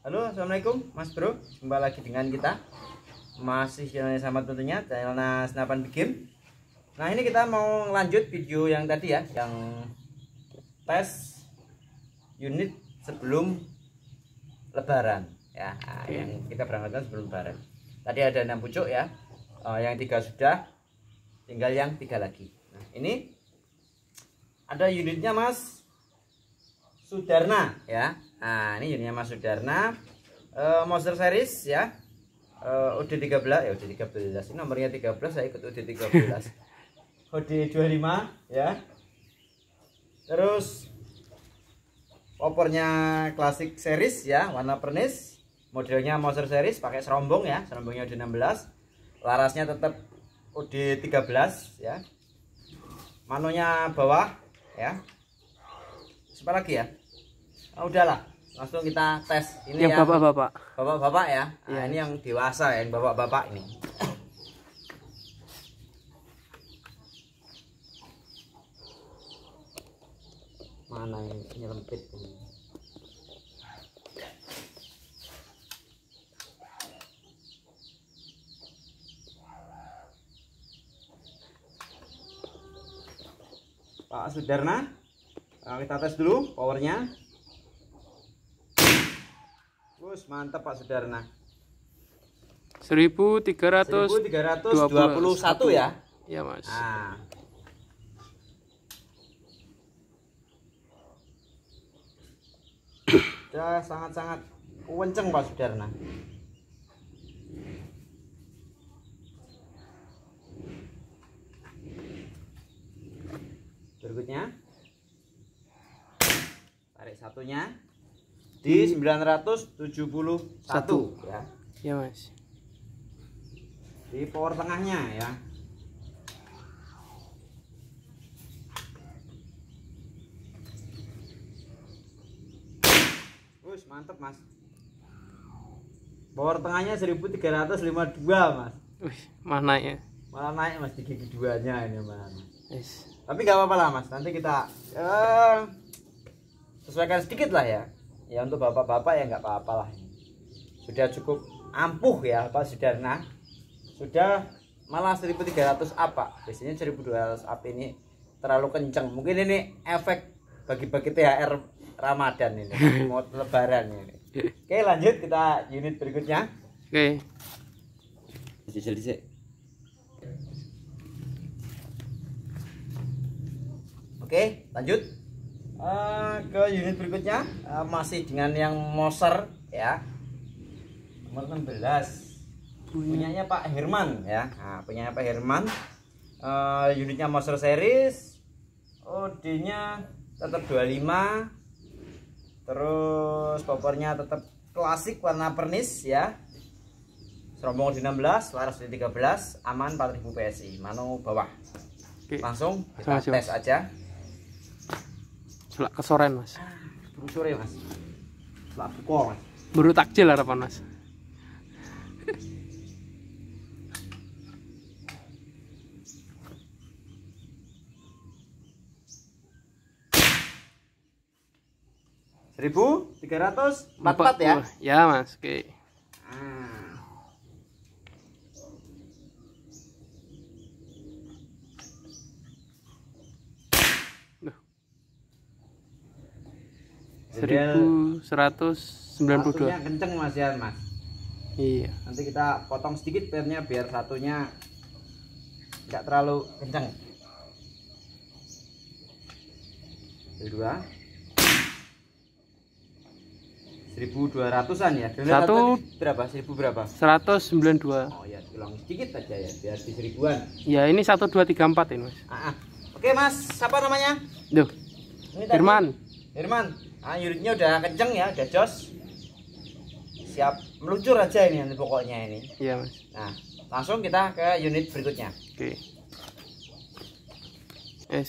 Halo, assalamualaikum Mas Bro. Jumpa lagi dengan kita. Masih channelnya sama tentunya, channelnya Senapan Game. Nah, ini kita mau lanjut video yang tadi ya, yang tes unit sebelum Lebaran ya. Nah, yang kita berangkatkan sebelum Lebaran. Tadi ada 6 pucuk ya. Yang 3 sudah, tinggal yang 3 lagi. Nah, ini ada unitnya Mas Sudarna ya. Nah, ini unitnya Mas Sudarna, Monster Series ya, UD13 ya, UD13 ini nomornya 13, saya ikut UD13. UD25 ya. Terus opornya klasik series ya, warna pernis, modelnya Monster Series, pakai serombong ya, serombongnya UD16, larasnya tetap UD13 ya, manonya bawah ya. Apa lagi ya? Udahlah, langsung kita tes ini yang bapak-bapak ya. Nah, ini yang dewasa ya, yang bapak-bapak ini. Mana yang nyelempit ini? Pak Sudarna, kita tes dulu powernya. Mantap Pak Sudarna. 1321 ya. Iya Mas. Nah. Sudah sangat-sangat kenceng Pak Sudarna. Berikutnya tarik satunya di 971 ya. Iya Mas. Di power tengahnya ya. Mantap Mas. Power tengahnya 1352 Mas. Wih, mana ya? Malah naik Mas di gigi duanya ini Mas. Yes. Tapi nggak apa-apa lah Mas. Nanti kita sesuaikan sedikit lah ya. Ya untuk bapak-bapak ya nggak apa-apa lah. Sudah cukup ampuh ya Pak Sudarna. Sudah malah 1300 apa. Biasanya 1200 up ini terlalu kenceng. Mungkin ini efek bagi-bagi THR Ramadan ini. Mau lebaran ini. Oke, lanjut kita unit berikutnya. Oke. Oke, lanjut. Ke unit berikutnya, masih dengan yang Moser ya, nomor 16, punyanya Pak Herman ya. Nah, punyanya Pak Herman, unitnya Moser Series, OD-nya tetap 25, terus popornya tetap klasik warna pernis ya, serombong di 16, laras di 13, aman 4000 PSI, mano bawah. Langsung kita tes aja. Selak kesoren Mas. Buru sore Mas. Selak buko Mas. Baru takjil harapan Mas. Seribu 344 ya. Ya Mas. Oke. Jadi 1192. satunya kenceng Mas ya Mas. Iya. Nanti kita potong sedikit pernya biar satunya nggak terlalu kenceng. Kedua 1200-an ya. Satu berapa? 1000 berapa? 192. Oh ya, hilang sedikit aja ya biar di 1000-an. Ya ini 1234 ini Mas. Oke Mas, siapa namanya? Duh. Ini Firman. Firman. Unitnya udah kenceng ya, udah jos. Siap meluncur aja ini nanti pokoknya ini. Iya Mas. Nah, langsung kita ke unit berikutnya. Oke. Yes.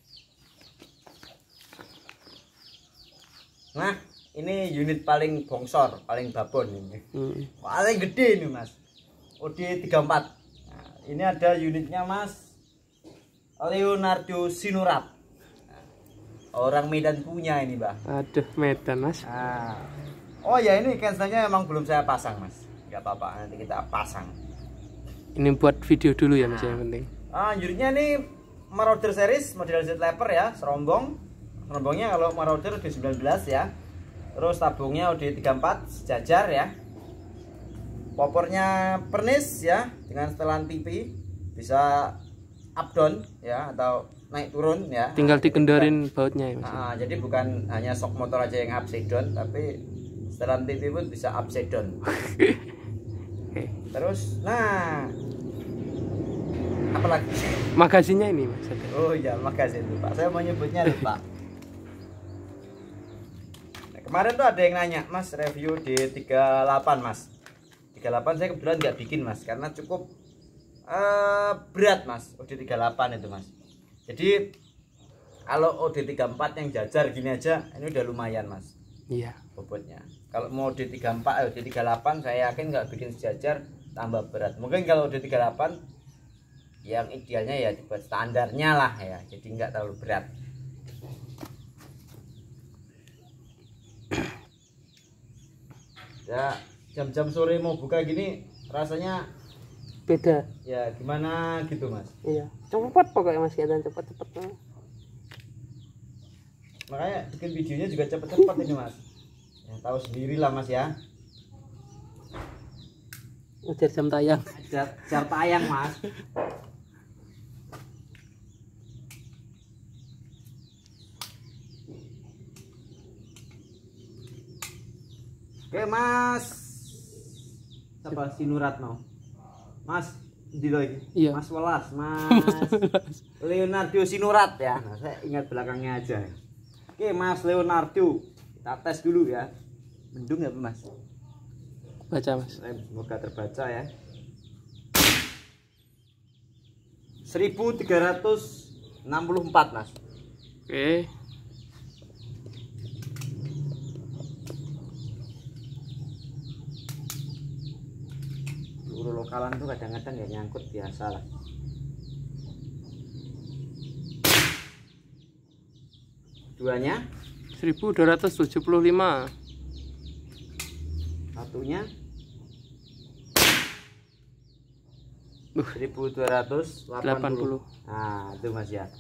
Nah, ini unit paling bongsor, paling babon ini. Paling gede ini Mas. OD34. Nah, ini ada unitnya Mas Leonardo Sinurat. Orang Medan punya ini, Bang. Aduh, Medan, Mas. Nah, Oh ya, ini cancelnya emang belum saya pasang mas. Nggak apa-apa, nanti kita pasang. Ini buat video dulu ya mas, yang penting. Unitnya nih Marauder series model Z Leper ya, serombongnya kalau Marauder D19 ya. Terus tabungnya OD34 sejajar ya. Popornya pernis ya, dengan setelan TV, bisa up down ya atau naik turun ya. Tinggal dikendarin bautnya ya mas. Jadi bukan hanya shock motor aja yang upside down, tapi setelan TV pun bisa upside down. Oke. Terus nah apa lagi? Magasinya ini mas. Oh iya, makasih lupa. Saya mau nyebutnya lupa. Nah, kemarin tuh ada yang nanya, Mas, review di 38 Mas. 38 saya kebetulan nggak bikin Mas, karena cukup berat Mas. OD38 itu Mas. Jadi kalau OD34 yang jajar gini aja, ini udah lumayan Mas. Iya. Bobotnya. Kalau mau OD34, OD38 saya yakin nggak bikin sejajar, tambah berat. Mungkin kalau OD38 yang idealnya ya dibuat standarnya lah ya, jadi nggak terlalu berat. Ya jam-jam sore mau buka gini rasanya Beda. ya gimana gitu Mas. Iya. Cepet pokoknya mas, kelihatan cepet-cepet. Makanya bikin videonya juga cepet-cepet ini Mas. Ya tahu sendiri lah Mas ya. Udah jam tayang. Jar tayang Mas. Oke Mas, siapa Sinurat mau? Mas, di lagi. Iya. Mas Welas, Mas Leonardo Sinurat ya. Nah, saya ingat belakangnya aja. Oke Mas Leonardo, kita tes dulu ya. Mendung ya Mas? Baca mas. Semoga terbaca ya. 1364 Mas. Oke. Peluru lokalan tuh kadang-kadang ya nyangkut biasa lah. Duanya 1275. satunya 1280. Nah itu Mas ya.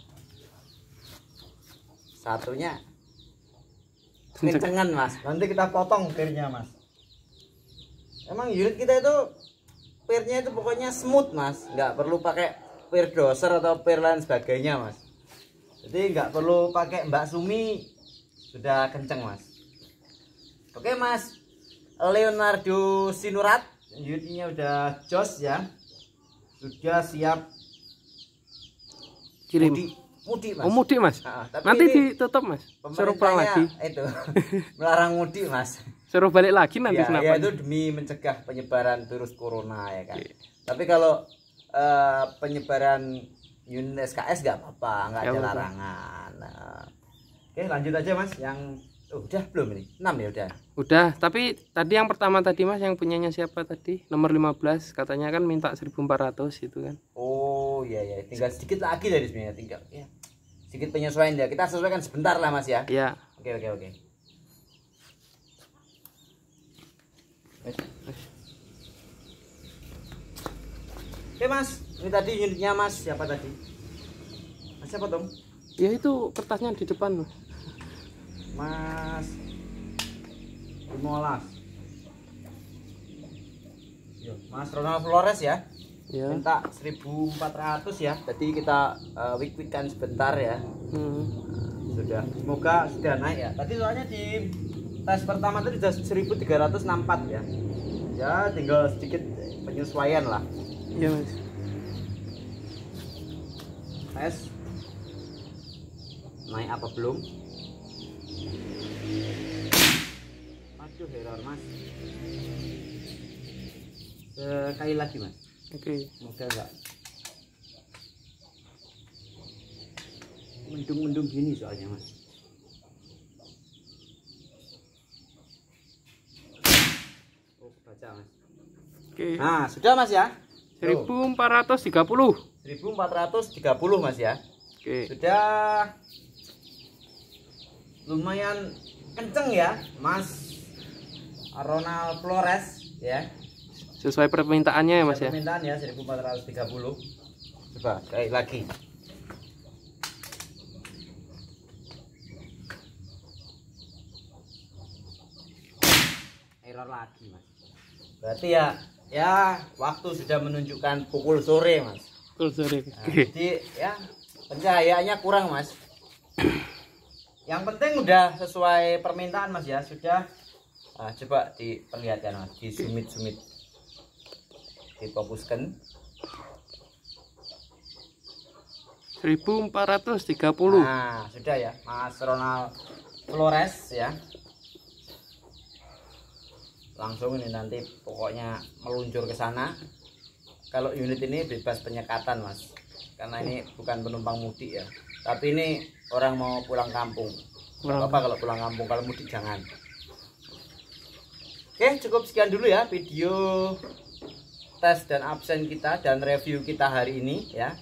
Satunya kencengan Mas, nanti kita potong pirnya Mas. Emang unit kita itu pirnya itu pokoknya smooth Mas, nggak perlu pakai pir doser atau pir lain sebagainya Mas. Jadi nggak perlu pakai Mbak Sumi, sudah kenceng Mas. Oke Mas Leonardo Sinurat, unitnya udah jos ya, sudah siap Kirim. Mudik Mas. Oh mudik mas. Tapi nanti ini ditutup mas. Suruh pulang lagi. itu melarang mudik Mas. Suruh balik lagi nanti Ya, kenapa? ya itu demi mencegah penyebaran virus corona ya kan. Tapi kalau penyebaran unit SKS nggak apa-apa, nggak ada larangan. Nah, oke lanjut aja Mas, yang udah belum ini? 6 ya udah. Udah, tapi tadi yang pertama tadi mas, yang punyanya siapa tadi? Nomor 15 katanya kan minta 1400 itu kan. Oh iya ya, tinggal sedikit lagi dari sebenarnya, tinggal ya. Sedikit penyesuaian ya. Kita sesuaikan sebentar lah Mas ya. Iya. Oke. Oke Mas, ini tadi unitnya Mas siapa tadi? Mas siapa Tom? Ya itu kertasnya di depan mas. Mas Molas. Yo, Mas Ronald Flores ya. Ya. Minta 1400 ya. Tadi kita week-weekan sebentar ya. Sudah. Semoga sudah naik ya. Tadi soalnya di tes pertama tadi sudah 1364 ya. Ya, tinggal sedikit penyesuaian lah. Iya mas. Tes naik apa belum? Aduh error Mas. Sekali lagi Mas. Oke. Semoga enggak mendung-mendung gini soalnya Mas. Oh baca Mas. Oke. Nah sudah Mas ya. 1430. 1430 Mas ya. Oke. Sudah lumayan kenceng ya Mas Ronald Flores ya. Sesuai permintaannya ya Mas ya. Permintaan ya 1430. Coba kayak lagi. Error lagi Mas. Berarti ya waktu sudah menunjukkan pukul sore Mas. Pukul sore. Nah, jadi ya pencahayaannya kurang Mas. Yang penting udah sesuai permintaan Mas ya. Sudah. Nah, coba diperlihatkan Mas, di sumit difokuskan. 1430. Nah sudah ya Mas Ronald Flores ya. Langsung ini nanti pokoknya meluncur ke sana. Kalau unit ini bebas penyekatan Mas, karena ini bukan penumpang mudik ya, tapi ini orang mau pulang kampung. Nggak apa-apa kalau pulang kampung, kalau mudik jangan. Oke, cukup sekian dulu ya video tes dan absen kita dan review kita hari ini ya.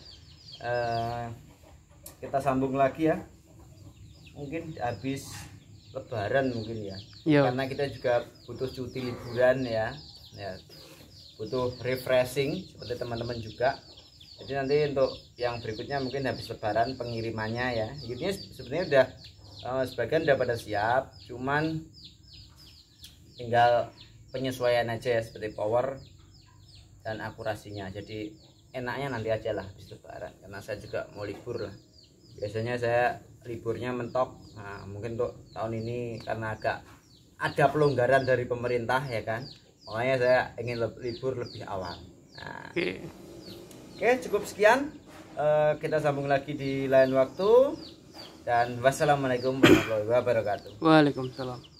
Kita sambung lagi ya, mungkin habis Lebaran mungkin ya. Karena kita juga butuh cuti liburan ya, butuh refreshing seperti teman-teman juga. Jadi nanti untuk yang berikutnya mungkin habis Lebaran pengirimannya ya. Ini sebenarnya udah sebagian udah pada siap, cuman tinggal penyesuaian aja ya, seperti power dan akurasinya. Jadi enaknya nanti aja lah habis Lebaran, karena saya juga mau libur lah. Biasanya saya liburnya mentok. Nah, mungkin untuk tahun ini karena agak ada pelonggaran dari pemerintah ya kan, makanya saya ingin libur lebih awal. Nah, Oke, cukup sekian. Kita sambung lagi di lain waktu. Dan wassalamualaikum warahmatullahi wabarakatuh. Waalaikumsalam.